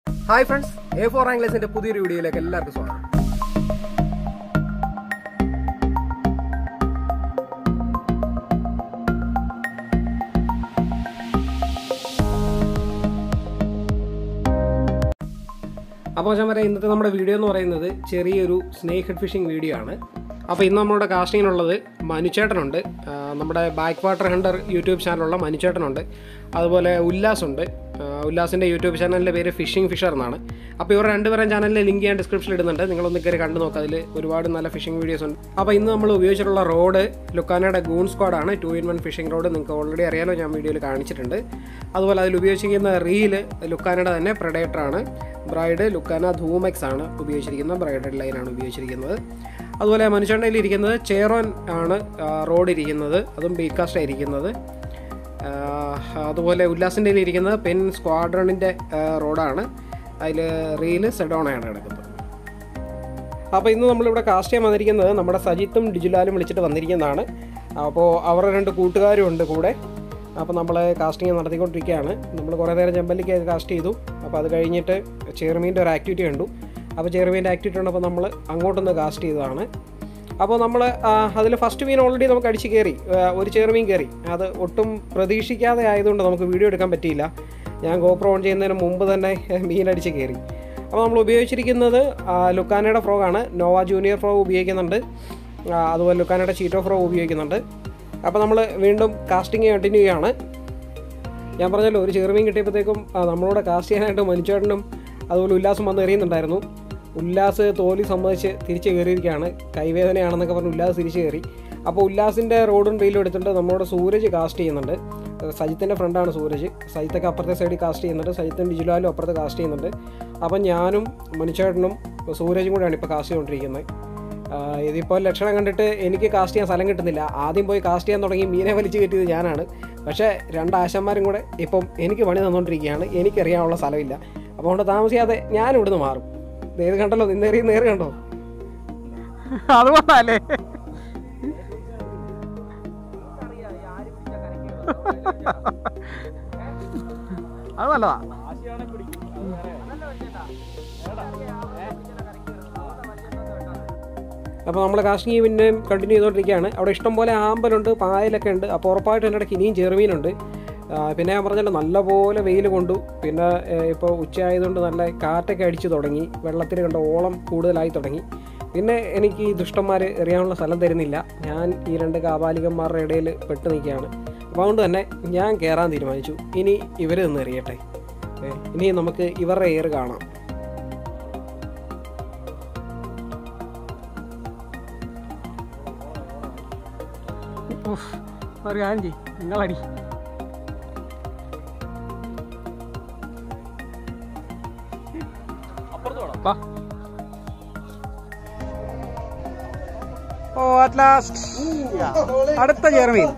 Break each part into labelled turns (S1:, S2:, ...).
S1: Hi friends, A4 ആംഗ്ലേഴ്സിന്റെ പുതിയൊരു വീഡിയോയിലേക്ക് എല്ലാവർക്കും സ്വാഗതം. അപ്പോൾ ഞാൻ പറയാം, ഇന്നത്തെ നമ്മുടെ വീഡിയോ എന്ന് പറയുന്നത് ചെറിയൊരു സ്നേക്ക് ഹെഡ് ഫിഷിംഗ് വീഡിയോ ആണ്. അപ്പോൾ ഇന്ന് നമ്മുടെ കാസ്റ്റിങ്ങിനുള്ളത് മനുചേട്ടനുണ്ട്, നമ്മുടെ ബാക്ക് വാട്ടർ ഹണ്ടർ യൂട്യൂബ് ചാനലുള്ള മനുചേട്ടനുണ്ട്, അതുപോലെ ഉല്ലാസുണ്ട്. ഉല്ലാസിൻ്റെ യൂട്യൂബ് ചാനലിൻ്റെ പേര് ഫിഷിംഗ് ഫിഷർ എന്നാണ്. അപ്പോൾ ഇവർ രണ്ടുപേരും ചാനലിലെ ലിങ്ക് ഞാൻ ഡിസ്ക്രിപ്ഷനിൽ ഇടുന്നുണ്ട്, നിങ്ങളൊന്ന് കയറി കണ്ടു നോക്കുക. അതിൽ ഒരുപാട് നല്ല ഫിഷിംഗ് വീഡിയോസ് ഉണ്ട്. അപ്പോൾ ഇന്ന് നമ്മൾ ഉപയോഗിച്ചിട്ടുള്ള റോഡ് ലുക്കാനയുടെ ഗൂൺ സ്ക്വാഡാണ്, 2-in-1 ഫിഷിംഗ് റോഡ്. നിങ്ങൾക്ക് ഓൾറെഡി അറിയാലോ, ഞാൻ വീഡിയോയിൽ കാണിച്ചിട്ടുണ്ട്. അതുപോലെ അതിൽ ഉപയോഗിച്ചിരിക്കുന്ന റീല് ലുക്കാനയുടെ തന്നെ പ്രെഡേറ്ററാണ്. ബ്രൈഡ് ലുക്കാന ധൂമെക്സ് ആണ് ഉപയോഗിച്ചിരിക്കുന്നത്, ബ്രൈഡഡ് ലൈനാണ് ഉപയോഗിച്ചിരിക്കുന്നത്. അതുപോലെ മനുഷ്യൻ്റെ ഇരിക്കുന്നത് ചേറോൻ ആണ് റോഡ് ഇരിക്കുന്നത്, അതും ബീക്കാസ്റ്റ് ആയിരിക്കുന്നത്. അതുപോലെ ഉല്ലാസിൻ്റെ ഇരിക്കുന്നത് പെൻ സ്ക്വാഡ്രണിൻ്റെ റോഡാണ്, അതിൽ റീല് സെഡോണയാണ് കിടക്കുന്നത്. അപ്പോൾ ഇന്ന് നമ്മളിവിടെ കാസ്റ്റ് ചെയ്യാൻ വന്നിരിക്കുന്നത് നമ്മുടെ സജിത്തും ഡിജുലാലും വിളിച്ചിട്ട് വന്നിരിക്കുന്നതാണ്. അപ്പോൾ അവരുടെ 2 കൂട്ടുകാരും ഉണ്ട് കൂടെ. അപ്പോൾ നമ്മൾ കാസ്റ്റിംഗ് നടത്തിക്കൊണ്ടിരിക്കുകയാണ്. നമ്മൾ കുറേ നേരം ചെമ്പല്ലിക്ക് കാസ്റ്റ് ചെയ്തു. അപ്പോൾ അത് കഴിഞ്ഞിട്ട് ചെറുമീൻ്റെ ഒരു ആക്ടിവിറ്റി കണ്ടു. അപ്പോൾ ചെറുമീൻ്റെ ആക്ടിവിറ്റി ഉണ്ടപ്പോൾ നമ്മൾ അങ്ങോട്ടൊന്ന് കാസ്റ്റ് ചെയ്തതാണ്. അപ്പോൾ നമ്മൾ അതിൽ ഫസ്റ്റ് മീൻ ഓൾറെഡി നമുക്ക് അടിച്ച് കയറി, ഒരു ചെറുമീൻ കയറി. അത് ഒട്ടും പ്രതീക്ഷിക്കാതെ ആയതുകൊണ്ട് നമുക്ക് വീഡിയോ എടുക്കാൻ പറ്റിയില്ല. ഞാൻ ഗോപ്രോ ഓൺ ചെയ്യുന്നതിന് മുമ്പ് തന്നെ മീൻ അടിച്ച് കയറി. അപ്പോൾ നമ്മൾ ഉപയോഗിച്ചിരിക്കുന്നത് ലുക്കാനയുടെ ഫ്രോഗാണ്. നോവ ജൂനിയർ ഫ്രോഗ് ഉപയോഗിക്കുന്നുണ്ട്, അതുപോലെ ലുക്കാനയുടെ ചീറ്റോ ഫ്രോഗ് ഉപയോഗിക്കുന്നുണ്ട്. അപ്പോൾ നമ്മൾ വീണ്ടും കാസ്റ്റിംഗ് കണ്ടിന്യൂ ചെയ്യുകയാണ്. ഞാൻ പറഞ്ഞല്ലോ, ഒരു ചെറുമീൻ കിട്ടിയപ്പോഴത്തേക്കും നമ്മളോട് കാസ്റ്റ് ചെയ്യാനായിട്ട് മനുചേട്ടനും അതുപോലെ ഉല്ലാസും വന്ന് എറിയുന്നുണ്ടായിരുന്നു. ഉല്ലാസ് തോലി സമ്മതിച്ച് തിരിച്ച് കയറിയിരിക്കുകയാണ്. കൈവേദനയാണെന്നൊക്കെ പറഞ്ഞ് ഉല്ലാസ് തിരിച്ച് കയറി. അപ്പോൾ ഉല്ലാസിൻ്റെ റോഡും റീലും എടുത്തിട്ട് നമ്മളോട് സൂരജ് കാസ്റ്റ് ചെയ്യുന്നുണ്ട്. സജിത്തിൻ്റെ ഫ്രണ്ടാണ് സൂരജ്. സജിത്തൊക്കെ അപ്പുറത്തെ സൈഡിൽ കാസ്റ്റ് ചെയ്യുന്നുണ്ട്, സജിത്തും ഡിജുലാലും അപ്പുറത്ത് കാസ്റ്റ് ചെയ്യുന്നുണ്ട്. അപ്പം ഞാനും മനുചേട്ടനും സൂരജും കൂടെയാണ് ഇപ്പോൾ കാസ്റ്റ് ചെയ്തുകൊണ്ടിരിക്കുന്നത്. ഇതിപ്പോൾ ലക്ഷണം കണ്ടിട്ട് എനിക്ക് കാസ്റ്റ് ചെയ്യാൻ സ്ഥലം കിട്ടുന്നില്ല. ആദ്യം പോയി കാസ്റ്റ് ചെയ്യാൻ തുടങ്ങി മീനെ വലിച്ചു കയറ്റിയത് ഞാനാണ്. പക്ഷേ 2 ആശന്മാരും കൂടെ ഇപ്പം എനിക്ക് പണി തന്നുകൊണ്ടിരിക്കുകയാണ്. എനിക്കറിയാനുള്ള സ്ഥലമില്ല. അപ്പോൾ കൊണ്ട് താമസിയാതെ ഞാൻ ഇവിടുന്ന് മാറും. നേര് കണ്ടല്ലോ, നിന്നേറി നേര് കണ്ടോ, അതുകൊണ്ടല്ലേ. അത് നല്ലതാ. അപ്പോൾ നമ്മൾ കാസ്റ്റിംഗ് പിന്നെയും കണ്ടിന്യൂ ചെയ്തുകൊണ്ടിരിക്കുകയാണ്. അവിടെ ഇഷ്ടംപോലെ ആമ്പലുണ്ട്, പായലൊക്കെ ഉണ്ട്. അപ്പോൾ ഉറപ്പായിട്ട് എൻ്റെ ഇടയ്ക്ക് ഇനിയും ചെറുമീനുണ്ട്. പിന്നെ ഞാൻ പറഞ്ഞല്ലോ, നല്ലപോലെ വെയിൽ കൊണ്ടു. പിന്നെ ഇപ്പോൾ ഉച്ചയായതുകൊണ്ട് നല്ല കാറ്റൊക്കെ അടിച്ച് തുടങ്ങി, വെള്ളത്തിൽ കണ്ട ഓളം കൂടുതലായി തുടങ്ങി. പിന്നെ എനിക്ക് ഈ ദുഷ്ടന്മാർ എറിയാനുള്ള സ്ഥലം തരുന്നില്ല. ഞാൻ ഈ 2 കാപാലികന്മാരുടെ ഇടയിൽ പെട്ട് നിൽക്കുകയാണ്. അപ്പോൾ അതുകൊണ്ട് തന്നെ ഞാൻ കയറാൻ തീരുമാനിച്ചു. ഇനി ഇവർ നിന്ന് എറിയട്ടെ, ഇനി നമുക്ക് ഇവരുടെ എയർ കാണാം. ഒരു കാര്യം ചെയ്യ്, നിങ്ങളടി. ഓ, അറ്റ് ലാസ്റ്റ് അടുത്ത ചെറുമീൻ.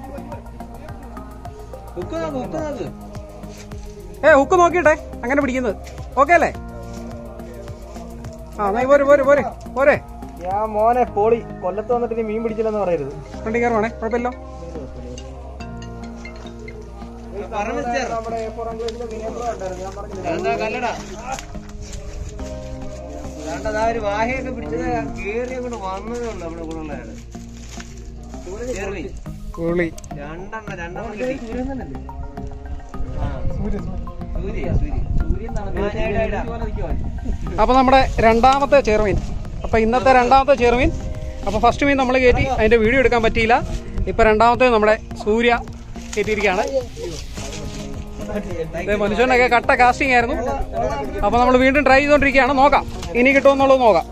S1: ഹുക്ക് നോക്കിട്ടെ, അങ്ങനെ പിടിക്കുന്നത് ഓക്കെ അല്ലേ? ആ, പോരെ പോരെ പോരെ പോരെ.
S2: ഞാൻ മോനെ പോളി കൊല്ലത്ത് വന്നിട്ട് നീ മീൻ പിടിച്ചില്ലെന്ന് പറയരുത്.
S1: ഫ്രണ്ടി കയറുവാണേ, കുഴപ്പമില്ലോ.
S2: ഒരു വാഹയൊക്കെ പിടിച്ചത് കേറി അങ്ങോട്ട് വന്നതേ ഉള്ളു. നമ്മുടെ കൂടെ ഉള്ളതാണ്
S1: അപ്പൊ നമ്മുടെ 2ാമത്തെ ചെറുമീൻ. അപ്പൊ ഇന്നത്തെ 2ാമത്തെ ചെറുമീൻ. അപ്പൊ ഫസ്റ്റ് മീൻ നമ്മൾ കയറ്റി, അതിന്റെ വീഡിയോ എടുക്കാൻ പറ്റിയില്ല. ഇപ്പൊ 2ാമത്തെ നമ്മുടെ സൂര്യ കയറ്റിയിരിക്കുകയാണ്. മനുഷ്യനൊക്കെ കട്ട കാസ്റ്റിംഗ് ആയിരുന്നു. അപ്പൊ നമ്മൾ വീണ്ടും ട്രൈ ചെയ്തോണ്ടിരിക്കുകയാണ്. നോക്കാം ഇനി കിട്ടുമെന്നുള്ളത് നോക്കാം.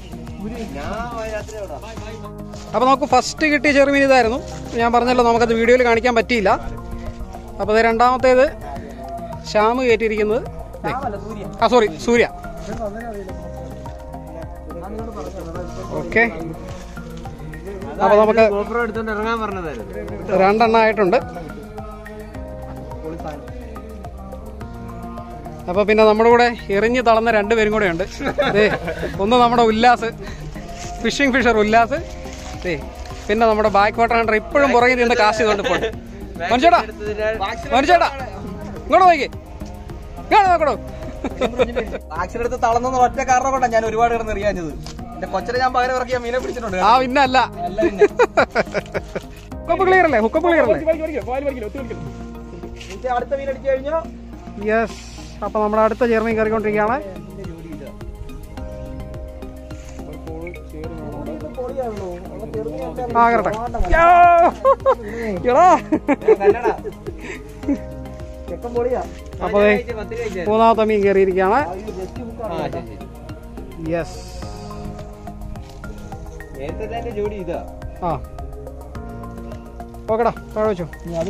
S1: അപ്പൊ നമുക്ക് ഫസ്റ്റ് കിട്ടിയ ചെറുമീൻ ഇതായിരുന്നു. ഞാൻ പറഞ്ഞല്ലോ, നമുക്കത് വീഡിയോയിൽ കാണിക്കാൻ പറ്റിയില്ല. അപ്പോൾ 2ാമത്തേത് ശ്യാമ് കയറ്റിയിരിക്കുന്നത്, സോറി സൂര്യ. ഓക്കെ, അപ്പൊ നമുക്ക് 2 എണ്ണം ആയിട്ടുണ്ട്. അപ്പോൾ പിന്നെ നമ്മുടെ കൂടെ എറിഞ്ഞ് തളർന്ന 2 പേരും കൂടെ ഉണ്ട്. ഒന്ന് നമ്മുടെ ഉല്ലാസ്, ഫിഷിംഗ് ഫിഷർ ഉല്ലാസ്. പിന്നെ നമ്മുടെ ബാക്ക് വാട്ടർ ഹണ്ടർ ഇപ്പോഴും പുറകിൽ നിന്ന് കാസ്റ്റ് ചെയ്തോണ്ട് പോയി. മനുഷ്യേട്ടാ മനുഷ്യേട്ടാ ഇങ്ങോട്ട് നോക്കി, ഇങ്ങോട്ട് നോക്കണോ.
S2: ആക്സിഡന്റ് തളർന്ന ഒറ്റ കാരണം കൊണ്ടാണ് ഞാൻ ഒരുപാട് കിടന്ന് എറിയാഞ്ഞത്. എന്റെ കൊച്ചനെ ഞാൻ പകരം ഇറക്കിയ മീനെ പിടിച്ചിട്ടുണ്ട്.
S1: ആ പിന്നല്ല. ഹുക്കപ്പ് ക്ലിയർ അല്ലേ? ഹുക്കപ്പ് ക്ലിയർ അല്ലേ?
S2: അടുത്ത മീൻ അടിച്ചു കഴിഞ്ഞോ?
S1: യെസ്. അപ്പൊ നമ്മുടെ അടുത്ത ചെയർമീൻ കയറിക്കൊണ്ടിരിക്കുകയാണ്. ആ കറട്ടെ. അപ്പൊ മൂന്നാമത്തെ മീൻ കയറിയിരിക്കുകയാണ്. യെസ്. ആ ഓക്കെടാ, താഴെ വെച്ചോ.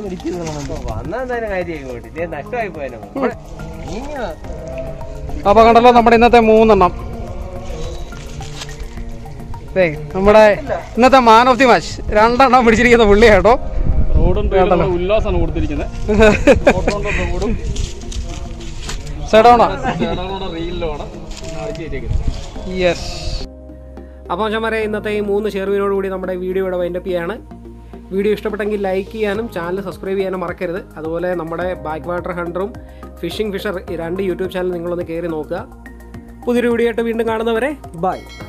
S2: നഷ്ടമായി പോയാലോ.
S1: അപ്പൊ കണ്ടല്ലോ നമ്മുടെ ഇന്നത്തെ 3 എണ്ണം. നമ്മുടെ ഇന്നത്തെ മാൻ ഓഫ് ദി മാച്ച് 2 എണ്ണം പിടിച്ചിരിക്കുന്ന പുള്ളി കേട്ടോ.
S3: ഉല്ലാസാണ് കൊടുത്തിരിക്കുന്നത്.
S1: യെസ്. അപ്പോൾ ചമാരെ ഇന്നത്തെ ഈ 3 ചെറുവിനോടുകൂടി നമ്മുടെ വീഡിയോ ഇവിടെ വൈൻഡപ്പ് ചെയ്യാണ്. വീഡിയോ ഇഷ്ടപ്പെട്ടെങ്കിൽ ലൈക്ക് ചെയ്യാനും ചാനൽ സബ്സ്ക്രൈബ് ചെയ്യാനും മറക്കരുത്. അതുപോലെ നമ്മുടെ ബാക്ക് വാട്ടർ ഹണ്ടറും ഫിഷിംഗ് ഫിഷർ 2 യൂട്യൂബ് ചാനൽ നിങ്ങളൊന്ന് കയറി നോക്കുക. പുതിയൊരു വീഡിയോ ആയിട്ട് വീണ്ടും കാണുന്നവരെ ബൈ.